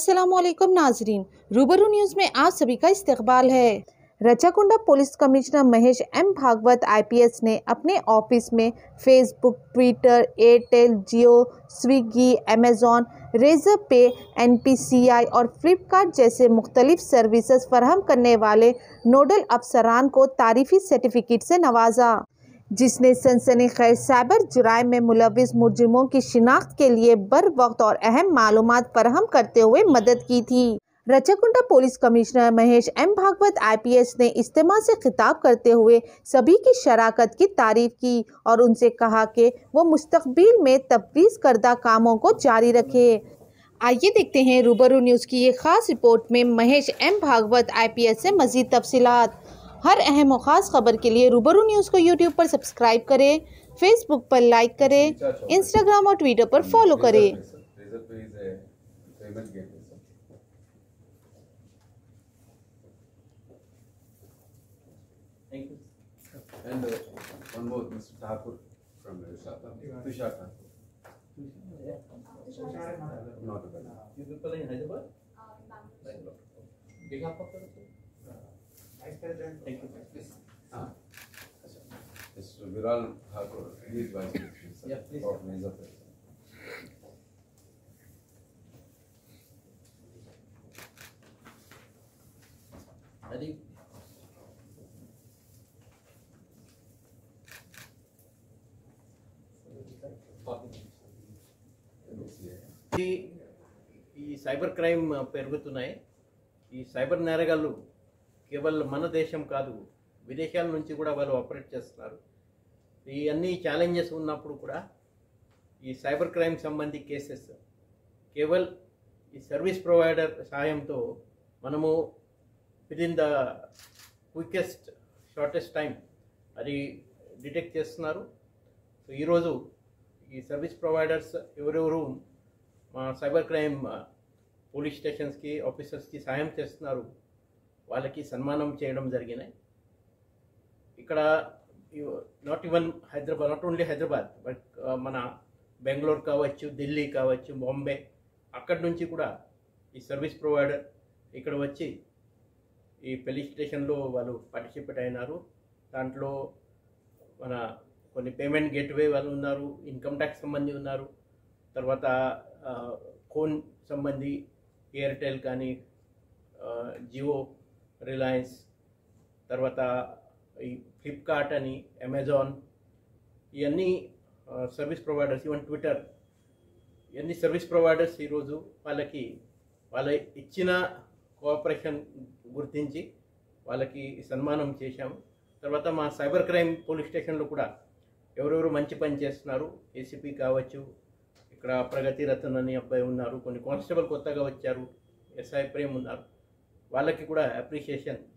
अस्सलामुअलैकुम नाजरीन, रूबरू न्यूज़ में आप सभी का इस्तकबाल है। Rachakonda police commissioner Mahesh M Bhagwat IPS ने अपने ऑफिस में Facebook, Twitter, Airtel, Jio, Swiggy, Amazon, Razorpay, NPCI और फ्लिपकार्ट जैसे मुख्तलिफ सर्विसेज फराहम करने वाले नोडल अफसरान को तारीफी सर्टिफिकेट से नवाजा, जिसने सनसनीखेज साइबर जुराइम में मुलविस मुजरिमों की शिनाख्त के लिए बर वक्त और अहम मालूमात फराहम करते हुए मदद की थी। Rachakonda police commissioner Mahesh M Bhagwat IPS ने इज्तिमा से खिताब करते हुए सभी की शराकत की तारीफ की और उनसे कहा कि वो मुस्तकबिल में तफवीज़ करदा कामों को जारी रखे। आइए देखते हैं रूबरू न्यूज़ की ये खास रिपोर्ट में महेश एम भागवत आईपीएस से मज़ीद तफसीलात। हर अहम और ख़ास खबर के लिए रूबरू न्यूज़ को यूट्यूब पर सब्सक्राइब करें, फेसबुक पर लाइक करें, इंस्टाग्राम और ट्विटर पर फॉलो करें। Thank you. And one more, Mr. Thakur from Tushar Thakur. Not bad. You people in Hyderabad? Bangalore. Behalf of Vice President. Thank you. Mr. Viral Thakur, he is Vice President. Yeah, please. Of Major President. Adi. ఈ cyber crime పెరుగుతున్నాయి. ఈ cyber నేరగాళ్ళు కేవలం మన దేశం కాదు, విదేశాల నుంచి కూడా వాళ్ళు ఆపరేట్ చేస్తున్నారు. ఈ అన్ని ఛాలెంజెస్ ఉన్నప్పుడు కూడా ఈ సైబర్ క్రైమ్ సంబంధి కేసెస్ కేవలం ఈ సర్వీస్ ప్రొవైడర్ సహాయంతో మనము within the quickest shortest time అది డిటెక్ట్ చేస్తున్నారు. సో ఈరోజు ఈ సర్వీస్ ప్రొవైడర్స్ ఎవరెవరు మా సైబర్ క్రైమ్ పోలీస్ స్టేషన్స్కి ఆఫీసర్స్కి సాయం చేస్తున్నారు, వాళ్ళకి సన్మానం చేయడం జరిగినాయి. ఇక్కడ not even Hyderabad, not only Hyderabad but మన బెంగళూరు కావచ్చు, ఢిల్లీ కావచ్చు, బాంబే, అక్కడి నుంచి కూడా ఈ సర్వీస్ ప్రొవైడర్ ఇక్కడ వచ్చి ఈ పోలీస్ స్టేషన్లో వాళ్ళు పార్టిసిపేట్ అయినారు. దాంట్లో మన కొన్ని పేమెంట్ గేట్వే వాళ్ళు ఉన్నారు, ఇన్కమ్ ట్యాక్స్ సంబంధి ఉన్నారు, తర్వాత ఫోన్ సంబంధి ఎయిర్టెల్ కానీ, జియో, రిలయన్స్, తర్వాత ఈ ఫ్లిప్కార్ట్ అని, అమెజాన్, ఇవన్నీ సర్వీస్ ప్రొవైడర్స్, ఈవెన్ ట్విట్టర్, ఇవన్నీ సర్వీస్ ప్రొవైడర్స్ ఈరోజు వాళ్ళకి వాళ్ళ ఇచ్చిన కోఆపరేషన్ గుర్తించి వాళ్ళకి సన్మానం చేశాము. తర్వాత మా సైబర్ క్రైమ్ పోలీస్ స్టేషన్లో కూడా ఎవరెవరు మంచి పని చేస్తున్నారు, ఏసీపీ కావచ్చు, ఇక్కడ ప్రగతి రతన్ అని అబ్బాయి ఉన్నారు, కొన్ని కానిస్టేబుల్ కొత్తగా వచ్చారు, ఎస్ఐ ప్రేమ్ ఉన్నారు, వాళ్ళకి కూడా అప్రిషియేషన్